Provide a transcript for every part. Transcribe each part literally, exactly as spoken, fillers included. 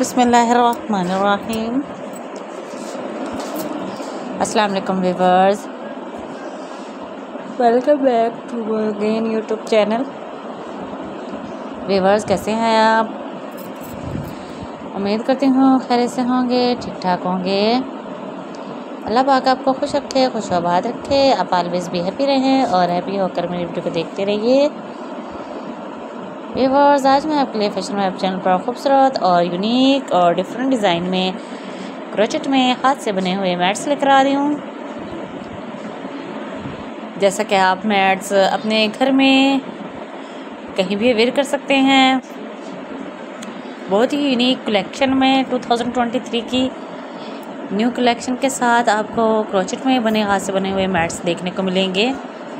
बिस्मिल्लाहिर्रहमानिर्रहीम। अस्सलाम वालेकुम viewers, welcome back to again YouTube channel. Viewers, कैसे हैं आप? उम्मीद करती हूँ खैरियत से होंगे, ठीक ठाक होंगे। अल्लाह पाक आपको खुश रखे, खुश आबाद रखे। आप ऑलवेज भी हैप्पी रहें और हैप्पी होकर मेरी वीडियो को देखते रहिए। व्यूअर्स, आज मैं आपके लिए फैशन वेब चैनल पर खूबसूरत और यूनिक और डिफरेंट डिज़ाइन में क्रोचेट में हाथ से बने हुए मैट्स लेकर आ रही हूँ। जैसा कि आप मैट्स अपने घर में कहीं भी वेयर कर सकते हैं। बहुत ही यूनिक कलेक्शन में दो हज़ार तेईस की न्यू कलेक्शन के साथ आपको क्रोचेट में बने हाथ से बने हुए मैट्स देखने को मिलेंगे।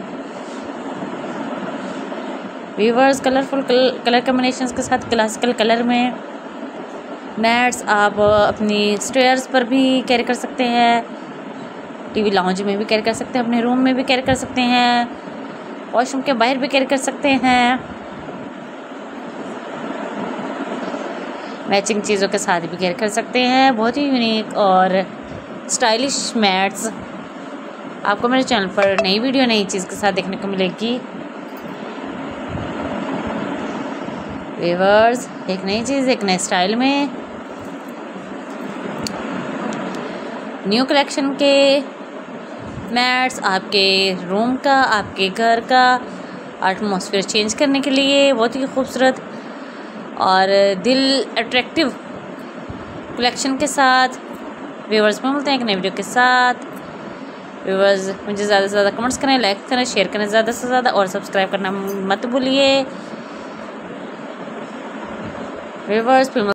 व्यूअर्स, कलरफुल कलर कॉम्बिनेशंस के साथ क्लासिकल कलर में मैट्स आप अपनी स्टेयर्स पर भी कैरी कर सकते हैं, टीवी लाउंज में भी कैरी कर सकते हैं, अपने रूम में भी कैरी कर सकते हैं, वॉशरूम के बाहर भी कैरी कर सकते हैं। मैचिंग चीज़ों के साथ भी कैरी कर सकते हैं। बहुत ही यूनिक और स्टाइलिश मैट्स आपको मेरे चैनल पर नई वीडियो नई चीज़ के साथ देखने को मिलेगी। व्यूअर्स, एक नई चीज़ एक नए स्टाइल में न्यू कलेक्शन के मैट्स आपके रूम का, आपके घर का एटमॉस्फेयर चेंज करने के लिए बहुत ही खूबसूरत और दिल अट्रैक्टिव कलेक्शन के साथ व्यूअर्स में मिलते हैं एक नई वीडियो के साथ। व्यूअर्स, मुझे ज़्यादा से ज़्यादा कमेंट्स करें, लाइक करें, शेयर करें ज़्यादा से ज़्यादा और सब्सक्राइब करना मत भूलिए। व्यूअर्स,